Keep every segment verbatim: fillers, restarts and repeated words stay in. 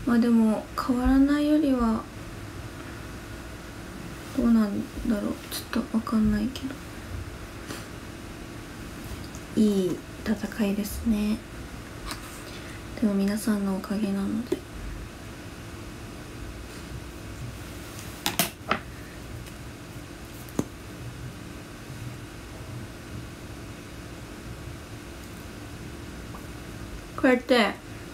まあでも変わらないよりはどうなんだろう、ちょっと分かんないけど、いい戦いですね。でも皆さんのおかげなので。こうやって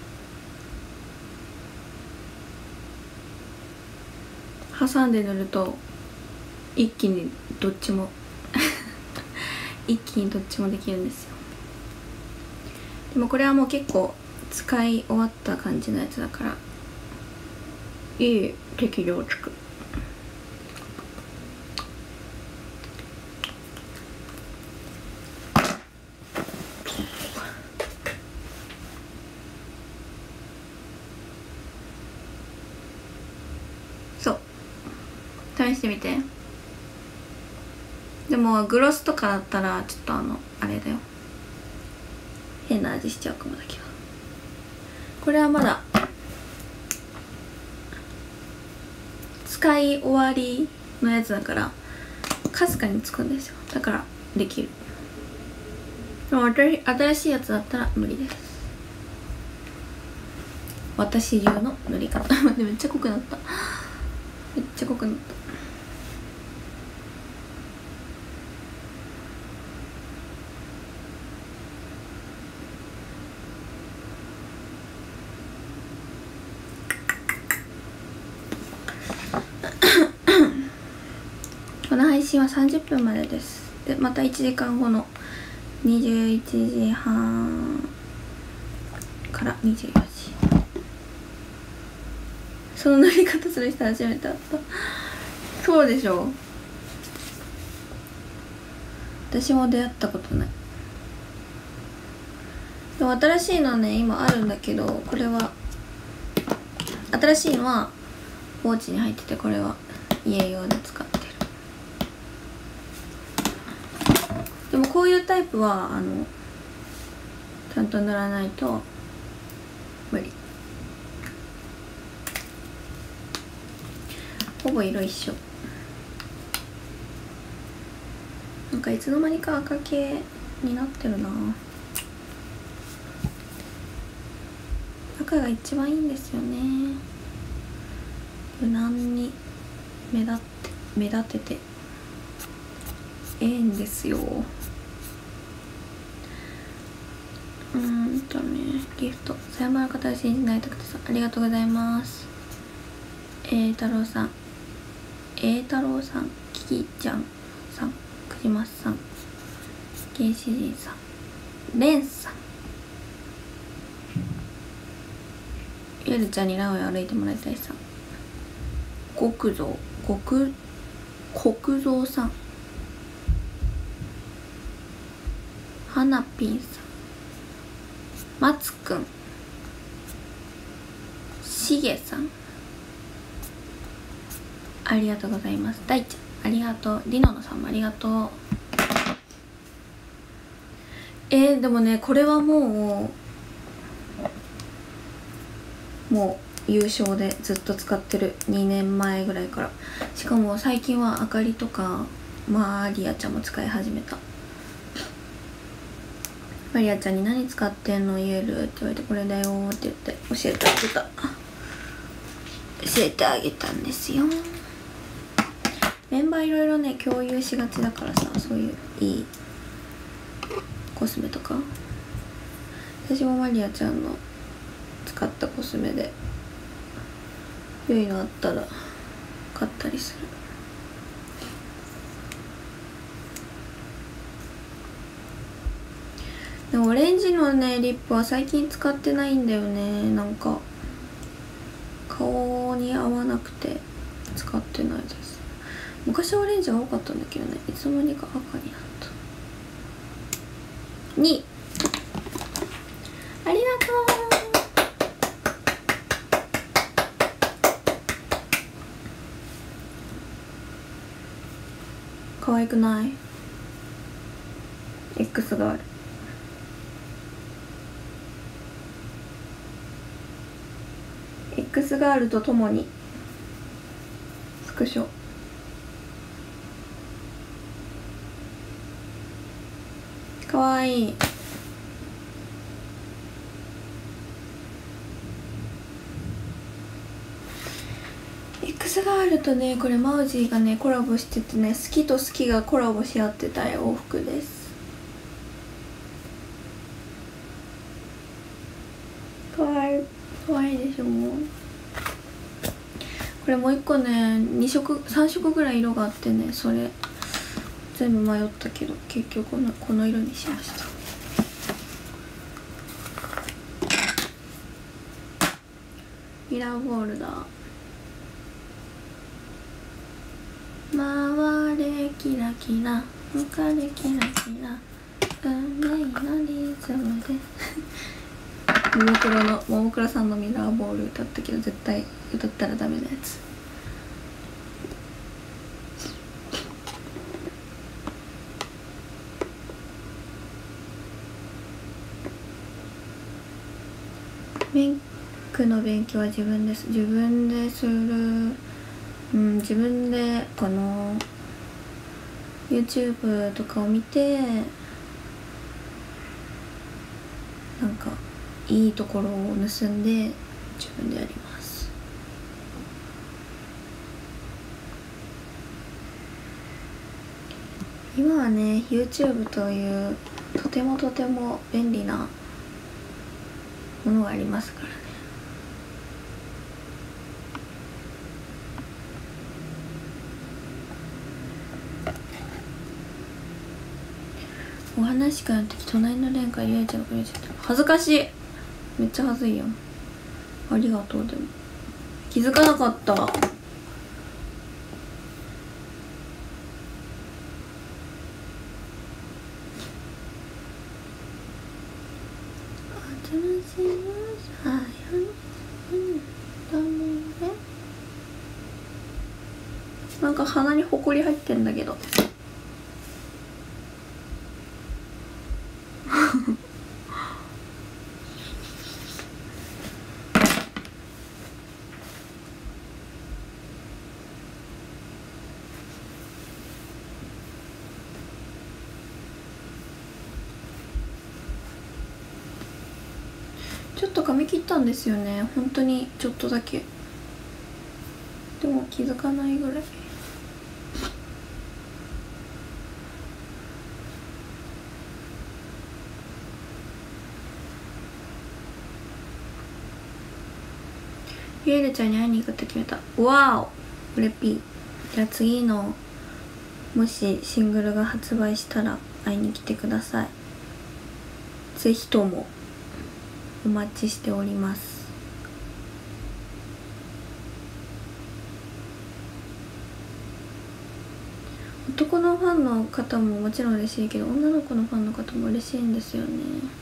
挟んで塗ると一気にどっちも一気にどっちもできるんですよ。でもこれはもう結構使い終わった感じのやつだからいい適量つく。そう、試してみて。でもグロスとかだったらちょっとあのあれだよ、変な味しちゃうかもだけど、これはまだ使い終わりのやつだからかすかにつくんですよ。だからできる。でも新しいやつだったら無理です。私流の塗り方めっちゃ濃くなった、めっちゃ濃くなった。この配信はさんじゅっぷんまでです。でまたいちじかんごのにじゅういちじはんからにじゅうよじ、その塗り方する人初めて会った。そうでしょ、私も出会ったことない。でも新しいのね今あるんだけど、これは新しいのはポーチに入ってて、これは家用で使ってる。でもこういうタイプはあのちゃんと塗らないと無理。ほぼ色一緒。なんかいつの間にか赤系になってるな。赤が一番いいんですよね。無難に目立って目立ててええんですよ。うーんとね、ギフトさよなら方を信じないたくてさん、ありがとうございます。えー太郎さん、えー太郎さん、キキちゃんさん、くじまさん、原始人さん、レンさん、ゆるちゃんにランウェイ歩いてもらいたいさん、極蔵極国蔵さん、はなぴんさん、まつくん、しげさん、ありがとうございます。大ちゃんありがとう。りののさんもありがとう。えー、でもねこれはもうもう優勝でずっと使ってる。にねんまえぐらいから。しかも最近はあかりとかマリアちゃんも使い始めた。マリアちゃんに何使ってんの言えるって言われて、これだよって言って教えてあげた教えてあげたんですよ。メンバーいろいろね共有しがちだからさ、そういういいコスメとか。私もマリアちゃんの使ったコスメで良いのあったら買ったりする。でもオレンジのねリップは最近使ってないんだよね。なんか顔に合わなくて使ってないです。昔はオレンジが多かったんだけどね、いつの間にか赤になった。にありがとう。可愛くない？ X がある。 X ガールとともにスクショ。かわいい。X ガールとね、これマウジーがねコラボしててね、好きと好きがコラボし合ってた洋服です。かわいい、かわいいでしょ。これもう一個ねに色さん色ぐらい色があってね、それ全部迷ったけど結局このこの色にしました。ミラーボールだ。回れキラキラ浮かれキラキラ運命のリズムでももクロのももクロさんのミラーボール歌ったけど絶対歌ったらダメなやつ。メイクの勉強は自分です自分でする。うん、自分でこの YouTube とかを見てなんかいいところを盗んで自分でやります。今はね YouTube というとてもとても便利なものがありますからね。お話し会の時隣のレンからゆえちゃんがくれちゃった。恥ずかしい、めっちゃ恥ずいよ。ありがとう。でも気づかなかった。なんか鼻にほこり入ってんだけどちょっと髪切ったんですよね、本当にちょっとだけ。でも気づかないぐらい。ゆえるちゃんに会いに行くって決めた。わお、うれぴー。じゃあ次のもしシングルが発売したら会いに来てください。ぜひともお待ちしております。男のファンの方ももちろん嬉しいけど、女の子のファンの方も嬉しいんですよね。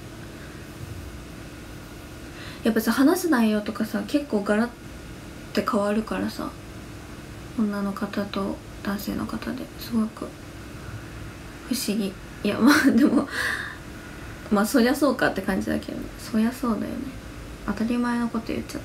やっぱさ、話す内容とかさ結構ガラッて変わるからさ、女の方と男性の方ですごく不思議。いやまあでもまあそりゃそうかって感じだけど、ね、そりゃそうだよね。当たり前のこと言っちゃった。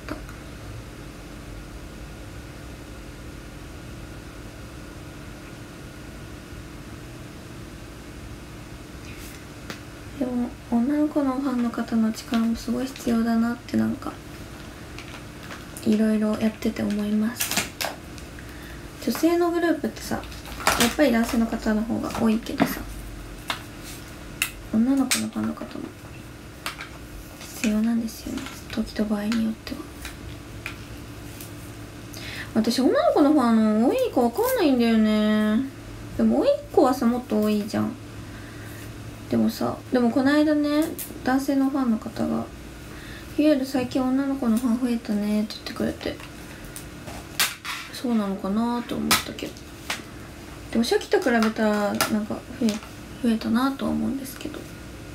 でも女の子のファンの方の力もすごい必要だなってなんかいろいろやってて思います。女性のグループってさやっぱり男性の方の方が多いけどさ、女の子のファンの方も必要なんですよね、時と場合によっては。私女の子のファンの多いか分かんないんだよね。でも多い子はさもっと多いじゃん。でもさ、でもこの間ね男性のファンの方が「ゆえる最近女の子のファン増えたね」って言ってくれて、そうなのかなと思ったけど、でも初期と比べたらなんか増え増えたなとは思うんですけど、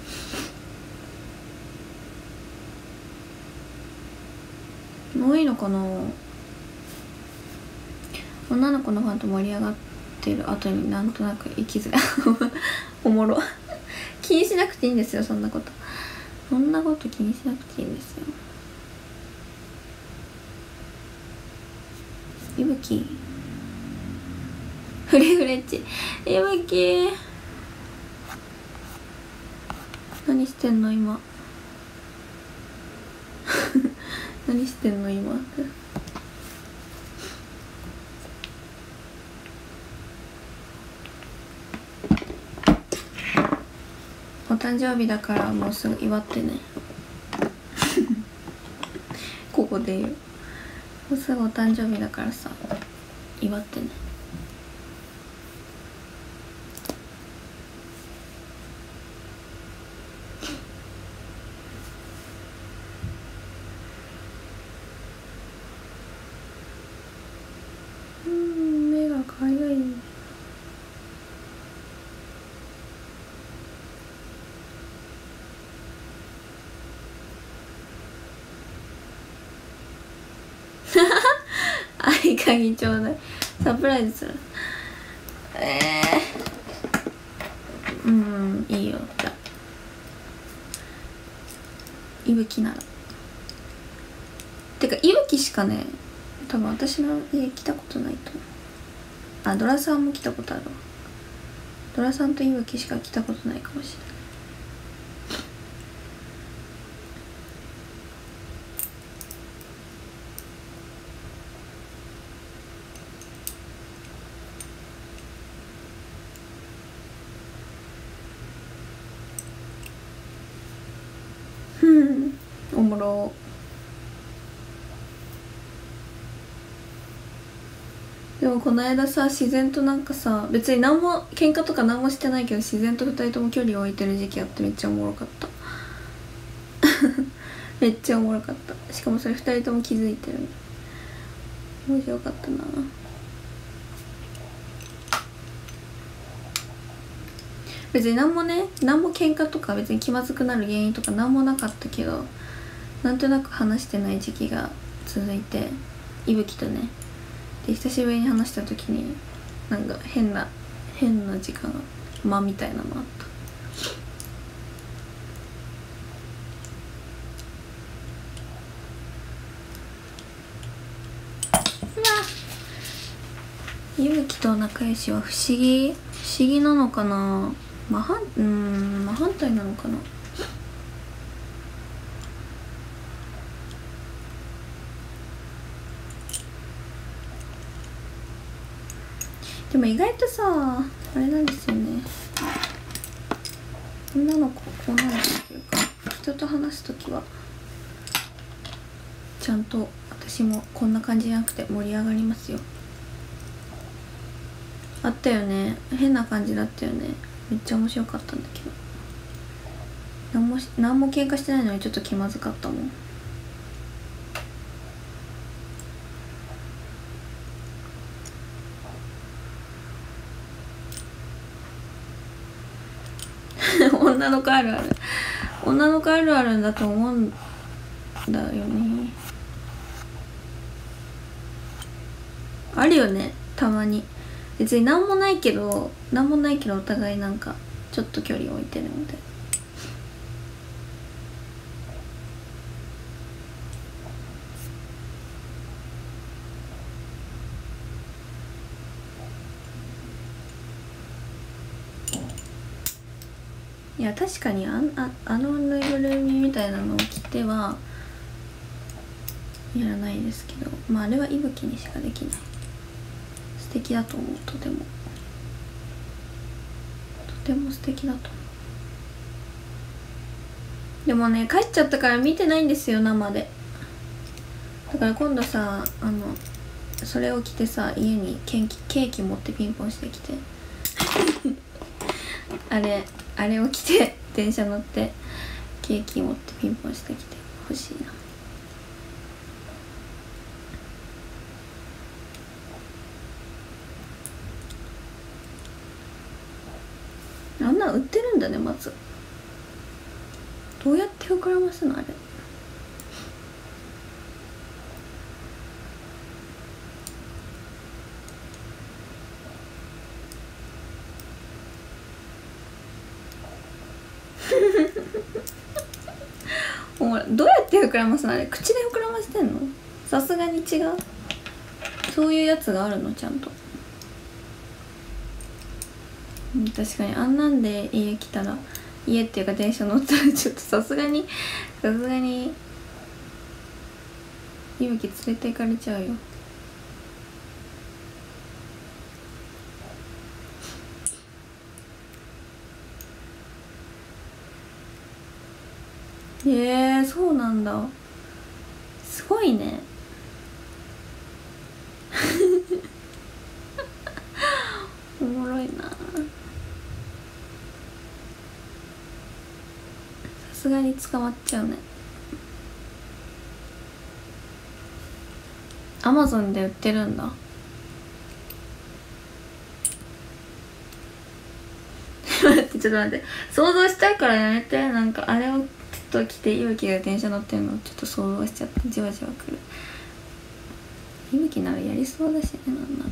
多いのかな。女の子のファンと盛り上がってる後になんとなく生きづらいおもろ気にしなくていいんですよ、そんなことそんなこと気にしなくていいんですよ。 いぶきフレフレッチいぶき何してんの今何してんの今お誕生日だからもうすぐ祝ってねここで言う、もうすぐお誕生日だからさ祝ってね。うん、目がかゆい。合鍵ちょうだい、サプライズする。えー、うんいいよ。じゃあいぶきならてかいぶきしかね多分私の家来たことないと思う。あ、ドラさんも来たことあるわ。ドラさんといぶきしか来たことないかもしれない。おもろ。でもこの間さ自然となんかさ別に何も喧嘩とか何もしてないけど自然とふたりとも距離を置いてる時期あってめっちゃおもろかっためっちゃおもろかった。しかもそれふたりとも気づいてる。面白かったな。別に何もね何も喧嘩とか別に気まずくなる原因とか何もなかったけどなんとなく話してない時期が続いていぶきとねで久しぶりに話した時になんか変な変な時間が間みたいなのあった。うわいぶきと仲良しは不思議不思議なのかな。真反うん真反対なのかな。でも意外とさあれなんですよね。女の子女の子っていうか人と話す時はちゃんと私もこんな感じじゃなくて盛り上がりますよ。あったよね変な感じだったよね。めっちゃ面白かったんだけど何も何も喧嘩してないのにちょっと気まずかったもん。女の子あるある女の子あるあるだと思うんだよね。あるよねたまに。別に何もないけど何もないけどお互いなんかちょっと距離を置いてるみたい。いや確かにあああのぬいぐるみみたいなのを着てはやらないですけどまああれはいぶきにしかできない。素敵だと思う。とてもとても素敵だと思う。でもね帰っちゃったから見てないんですよ生で。だから今度さあのそれを着てさ家にケーキケーキ持ってピンポンしてきてあれあれを着て電車乗ってケーキ持ってピンポンしてきてほしいな。あんなん売ってるんだねまず。どうやって膨らますのあれ。お前どうやって膨らますのあれ。口で膨らませてんの。さすがに違う。 そういうやつがあるのちゃんと。うん、確かにあんなんで家来たら、家っていうか電車乗ったらちょっとさすがにさすがに勇気連れて行かれちゃうよ。えー、そうなんだ、すごいねおもろいな。さすがに捕まっちゃうね。アマゾンで売ってるんだ待ってちょっと待って、想像しちゃうからやめて。なんかあれをちょっと着て勇気が電車乗ってるのをちょっと想像しちゃってじわじわくる。勇気ならやりそうだしね、なんな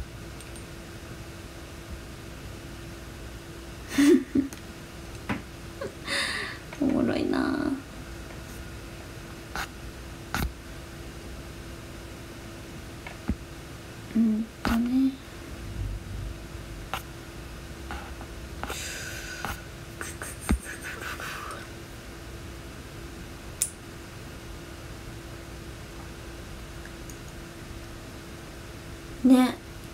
おもろいな。うんとね、ね、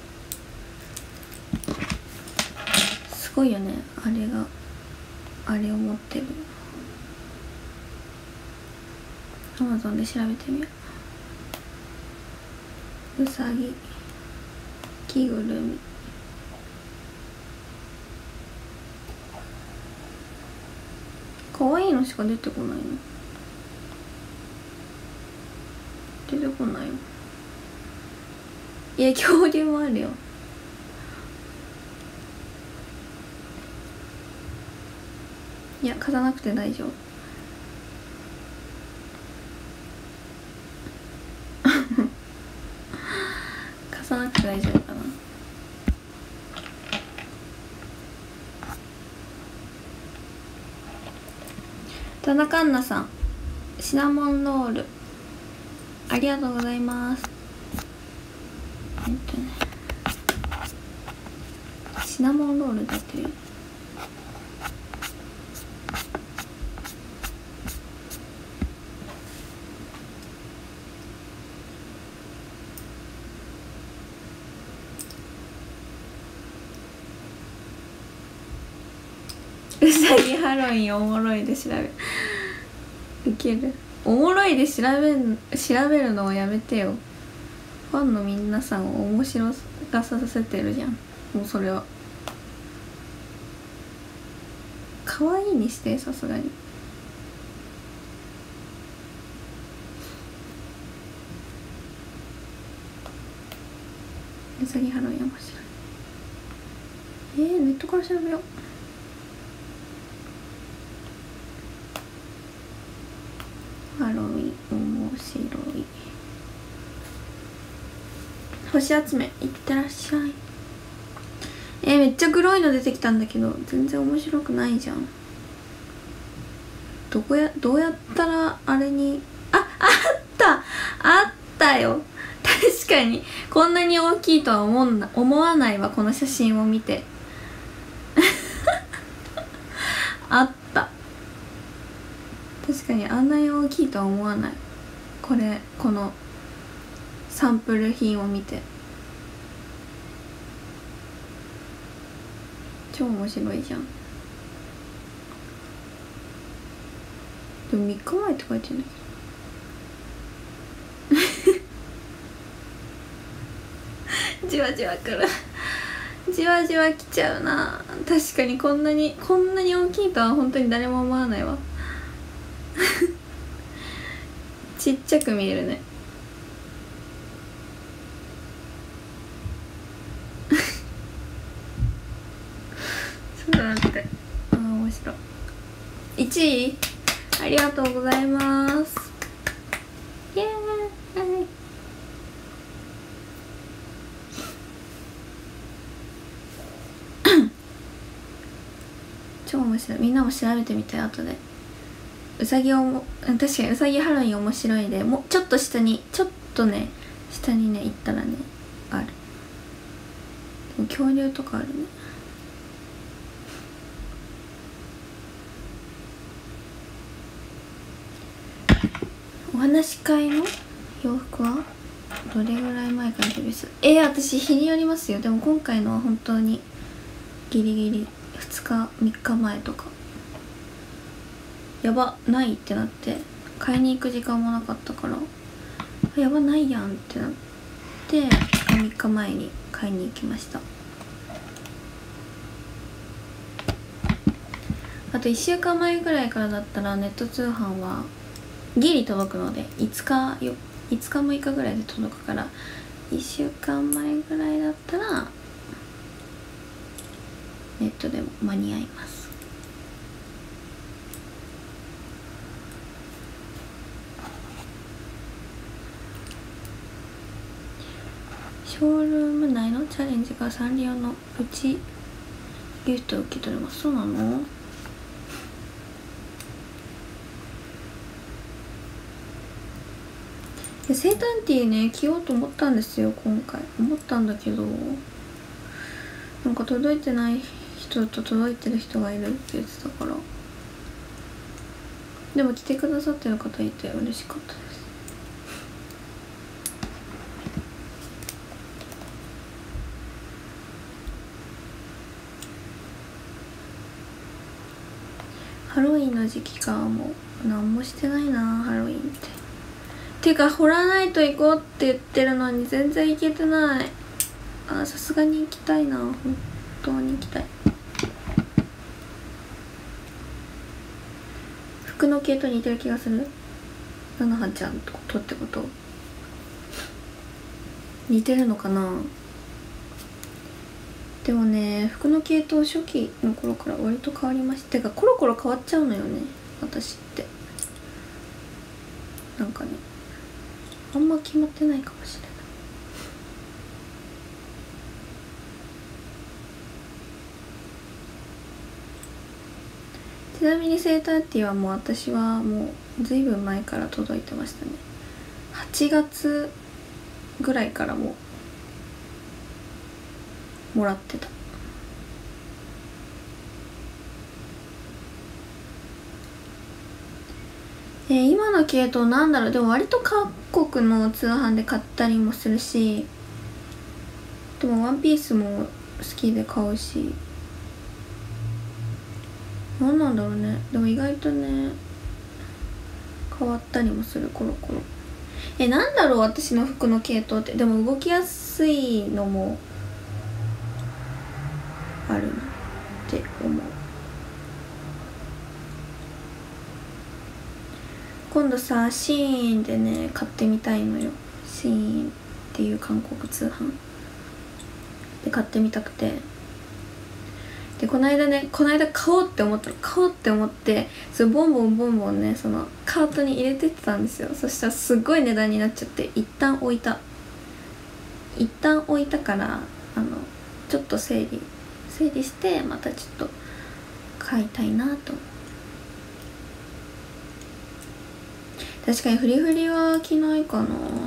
すごいよね、あれがあれを持ってる。アマゾンで調べてみよう。うさぎ、着ぐるみ、かわいいのしか出てこないの。出てこないよ。いや恐竜もあるよ。いや貸さなくて大丈夫貸さなくて大丈夫かな。田中アンナさん、シナモンロールありがとうございます。えっとねシナモンロールだってるよ。うさぎハロウィンおもろいで調べウケる。おもろいで調べん調べるのをやめてよ。ファンの皆さんを面白がさせてるじゃん。もうそれは可愛いにして、さすがに。うさぎハロウィン面白い。えー、ネットから調べよう。ハロウィン面白い。星集めいってらっしゃい。えー、めっちゃ黒いの出てきたんだけど全然面白くないじゃん。どこやどうやったらあれに、あ、あったあったよ。確かにこんなに大きいとは思んな思わないわ、この写真を見てあった、確かにあんなに大きいとは思わない。これこのサンプル品を見て超面白いじゃん。でもみっかまえって書いてるんだけどじわじわくるじわじわきちゃうな。確かにこんなにこんなに大きいとは本当に誰も思わないわちっちゃく見えるねちょっと待って、あー面白い。いちいありがとうございます。イエーイ超面白い。みんなも調べてみて後で。うさぎをも確かにうさぎハロウィン面白いで、もうちょっと下にちょっとね下にね行ったらねある。でも恐竜とかあるね。お話し会の洋服はどれぐらい前からデビューする？えー、私日によりますよ。でも今回のは本当にギリギリふつかみっかまえとか。やばないってなって買いに行く時間もなかったから、やばないやんってなってふつかみっかまえに買いに行きました。あといっしゅうかんまえぐらいからだったらネット通販はギリ届くのでいつかよいつかむいかぐらいで届くから、いっしゅうかんまえぐらいだったらネットでも間に合います。ショールーム内のチャレンジがサンリオのプチギフトを受け取れます。そうなの？セーターティーね着ようと思ったんですよ今回。思ったんだけどなんか届いてない人と届いてる人がいるって言ってたから、でも着てくださってる方いて嬉しかったです。ハロウィンの時期か。もう何もしてないなハロウィンって。ていうか掘らないと行こうって言ってるのに全然行けてない。あ、さすがに行きたいな。本当に行きたい。服の系と似てる気がする。ななはちゃんとってこと？似てるのかな。でもね、服の系統初期の頃から割と変わりました。てかコロコロ変わっちゃうのよね私って。なんかねあんま決まってないかもしれない。ちなみにセーターティーはもう私はもうずいぶん前から届いてましたね。はちがつぐらいからもうもらってた。えー、今の系統なんだろう。でも割と各国の通販で買ったりもするし、でもワンピースも好きで買うし、何なんだろうね。でも意外とね変わったりもするコロコロ。え、なんだろう私の服の系統って。でも動きやすいのもあるなって思う。今度さシーンでね買ってみたいのよ。シーンっていう韓国通販で買ってみたくて、でこの間ねこの間買おうって思ったの買おうって思ってそれボンボンボンボンねそのカートに入れてってたんですよ。そしたらすっごい値段になっちゃって一旦置いた一旦置いたからあのちょっと整理整理してまたちょっと買いたいなと。確かにフリフリは着ないかな。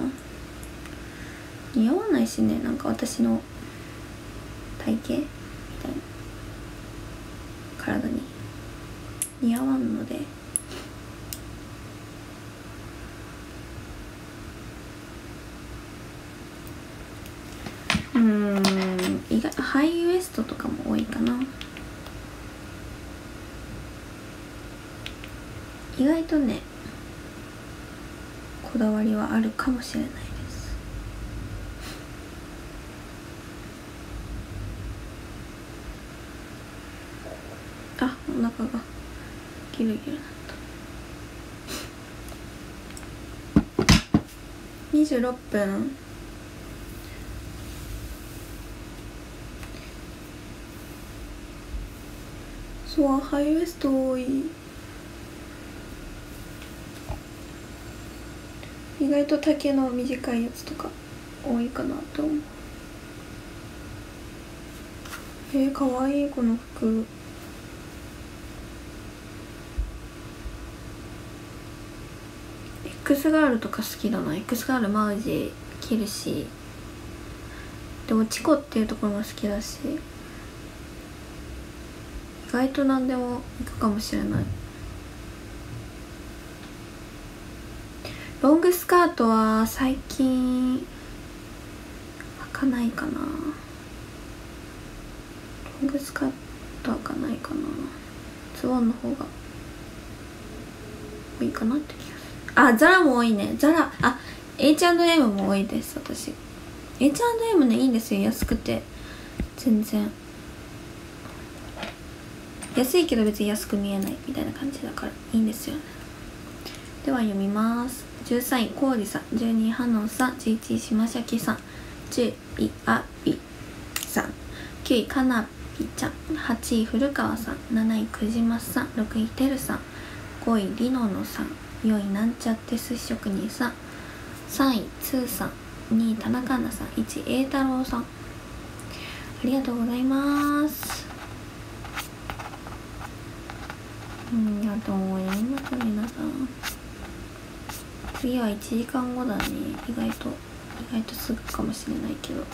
似合わないしね、なんか私の体型みたいな体に似合わんので。うーん意外ハイウエストとかも多いかな。意外とねこだわりはあるかもしれないです。あ、お腹がギルギルなった。にじゅうろっぷん。そうハイウエスト多い。意外と丈の短いやつとか多いかなと思う。えー、かわいいこの服。X ガールとか好きだな。X ガールマウジ着るし、 でもチコっていうところも好きだし、意外と何でもいくかもしれない。ロングスカートは最近履かないかな。ロングスカート履かないかな。ズボンの方が多いかなって気がする。あ、ザラも多いね。ザラ、あ、エイチアンドエム も多いです、私。エイチアンドエム ね、いいんですよ、安くて。全然。安いけど別に安く見えないみたいな感じだからいいんですよね。では読みます。じゅうさんいコウリさん、じゅうにいハノンさん、じゅういちい島崎さん、じゅういアビさん、きゅういカナピちゃん、はちい古川さん、なないくじまさん、ろくいてるさん、ごいりののさん、よんいなんちゃって寿司職人さん、さんいつーさん、にい田中アナさん、いちい栄太郎さん、ありがとうございます。うん、ありがとうございます。皆さん、次はいちじかんごだね。意外と意外とすぐかもしれないけど、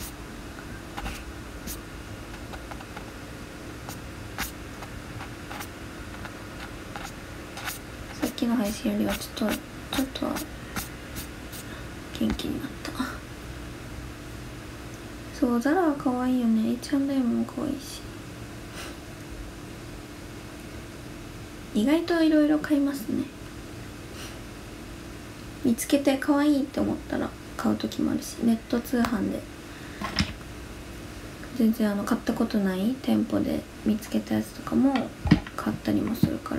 さっきの配信よりはちょっとちょっとは元気になった。そう、ザラは可愛いよね。エイチアンドエム も可愛いし、意外といろいろ買いますね。見つけて可愛いって思ったら買う時もあるし、ネット通販で全然あの買ったことない店舗で見つけたやつとかも買ったりもするから、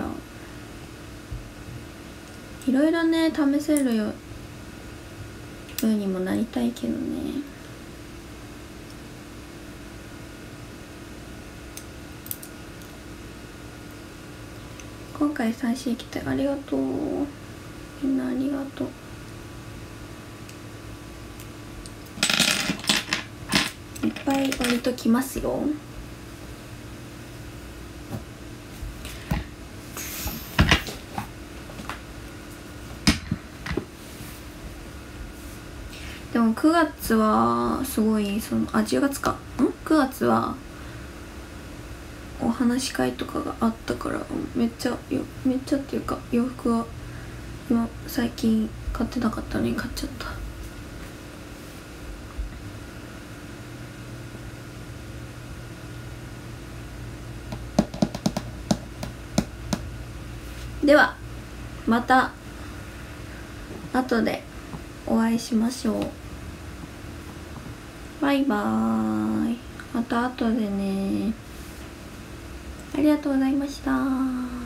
いろいろね試せるようにもなりたいけどね。今回最新来てありがとう、みんなありがとう。いっぱい置いときますよ。でもくがつはすごいそのあじゅうがつかんくがつはお話し会とかがあったから、めっちゃよめっちゃっていうか洋服は今最近買ってなかったのに買っちゃった。ではまた後でお会いしましょう。バイバーイ。また後でね。ありがとうございました。